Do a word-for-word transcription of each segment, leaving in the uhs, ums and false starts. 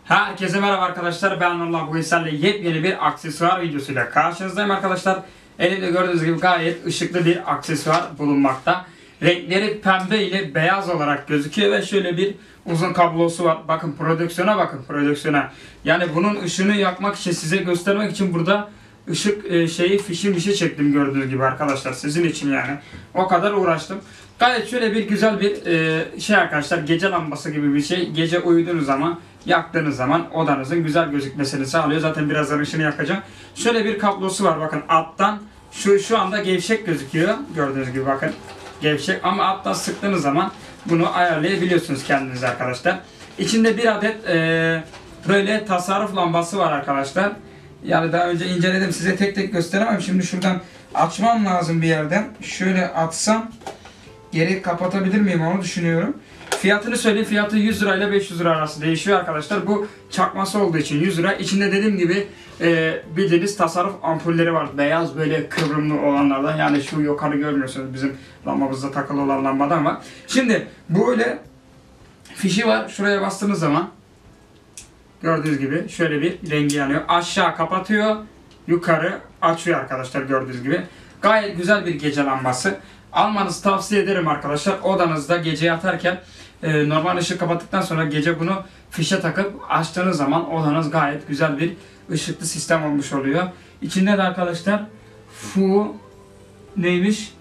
Herkese merhaba arkadaşlar, ben Nurullah. Bugün sizlerle yepyeni bir aksesuar videosuyla karşınızdayım arkadaşlar. Elimde gördüğünüz gibi gayet ışıklı bir aksesuar bulunmakta. Renkleri pembe ile beyaz olarak gözüküyor ve şöyle bir uzun kablosu var. Bakın prodüksiyona bakın prodüksiyona. Yani bunun ışığını yakmak için, size göstermek için burada ışık e, şeyi fişi mişi çektim gördüğünüz gibi arkadaşlar, sizin için yani. O kadar uğraştım. Gayet şöyle bir güzel bir e, şey arkadaşlar, gece lambası gibi bir şey. Gece uyuduğunuz zaman, yaktığınız zaman odanızın güzel gözükmesini sağlıyor. Zaten birazdan ışını yakacağım. Şöyle bir kablosu var bakın alttan. Şu şu anda gevşek gözüküyor. Gördüğünüz gibi bakın. Gevşek ama alttan sıktığınız zaman bunu ayarlayabiliyorsunuz kendiniz arkadaşlar. İçinde bir adet e, böyle tasarruf lambası var arkadaşlar. Yani daha önce inceledim, size tek tek gösteremem. Şimdi şuradan açmam lazım bir yerden. Şöyle atsam geri kapatabilir miyim onu düşünüyorum. Fiyatını söyleyeyim. Fiyatı yüz lira ile beş yüz lira arası değişiyor arkadaşlar. Bu çakması olduğu için yüz lira. İçinde dediğim gibi e, bildiğiniz tasarruf ampulleri var. Beyaz böyle kıvrımlı olanlardan. Yani şu yukarı görmüyorsunuz, bizim lambamızda takılı olan lambadan var. Şimdi böyle fişi var. Şuraya bastığınız zaman gördüğünüz gibi şöyle bir rengi yanıyor. Aşağı kapatıyor, yukarı açıyor arkadaşlar gördüğünüz gibi. Gayet güzel bir gece lambası. Almanızı tavsiye ederim arkadaşlar. Odanızda gece yatarken e, normal ışık kapattıktan sonra gece bunu fişe takıp açtığınız zaman odanız gayet güzel bir ışıklı sistem olmuş oluyor. İçinde de arkadaşlar Fu neymiş?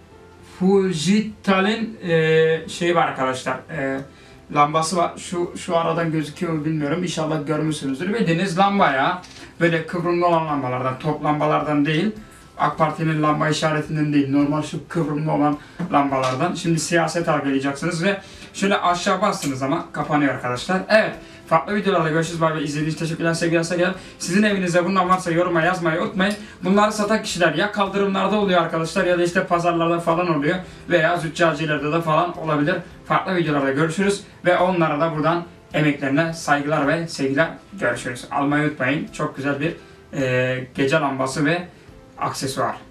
Fujital'in e, şeyi var arkadaşlar. E, lambası var. Şu şu aradan gözüküyor mu bilmiyorum. İnşallah görmüşsünüzdür. Bildiğiniz lamba ya. Böyle kıvrımlı olan lambalardan, top lambalardan değil. AK Parti'nin lamba işaretinden değil, normal şu kıvrımlı olan lambalardan. Şimdi siyaset algılayacaksınız ve şöyle aşağı bastığınız zaman kapanıyor arkadaşlar. Evet, farklı videolarla görüşürüz. Bay bay, izlediğiniz için teşekkürler, sevgiler, sevgiler. Sizin evinizde bundan varsa yoruma yazmayı unutmayın. Bunları satan kişiler ya kaldırımlarda oluyor arkadaşlar ya da işte pazarlarda falan oluyor veya züccacilerde de falan olabilir. Farklı videolarda görüşürüz ve onlara da buradan emeklerine saygılar ve sevgiler, görüşürüz. Almayı unutmayın. Çok güzel bir e, gece lambası ve aksesuar.